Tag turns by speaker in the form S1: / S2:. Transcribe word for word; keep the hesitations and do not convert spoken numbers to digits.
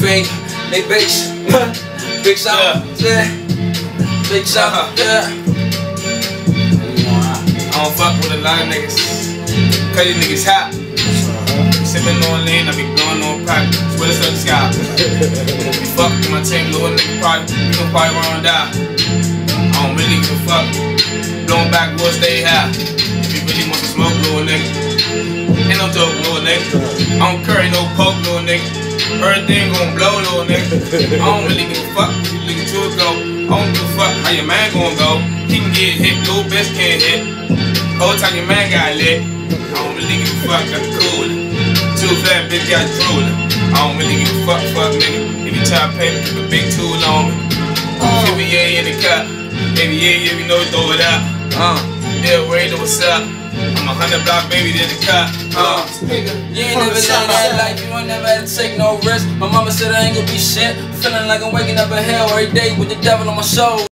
S1: big, they big, big sound, yeah, big sound, yeah.
S2: I don't fuck with a lot of niggas, cause these niggas hot. Sippin' on lean, I be blowing on pipe, sweat us up the sky. You fuck with my team, little nigga probably, we gon' probably run and die. I don't really give a fuck, blowing backwoods, stay high. If you really want to smoke, little nigga, ain't no joke, little nigga. I don't carry no poke, little nigga. Everything gon' blow, little nigga. I don't really give a fuck if you looking to it go. I don't give a fuck how your man gon' go. He can get hit, little bitch can't hit. Whole time your man got lit. I don't really give a fuck, got the coolin'. Too fat, bitch got drooling. I don't really give a fuck, fuck nigga. If you try to pay me, keep a big tool on me. If we yeah in the cup, baby yeah, yeah, we know we throw it out. Uh, yeah, we know what's up. I'm a hundred block baby in the cut. Uh,
S1: you ain't never lived that life, you ain't never had to take no risk. My mama said I ain't gonna be shit. Feeling like I'm waking up in hell every day with the devil on my soul.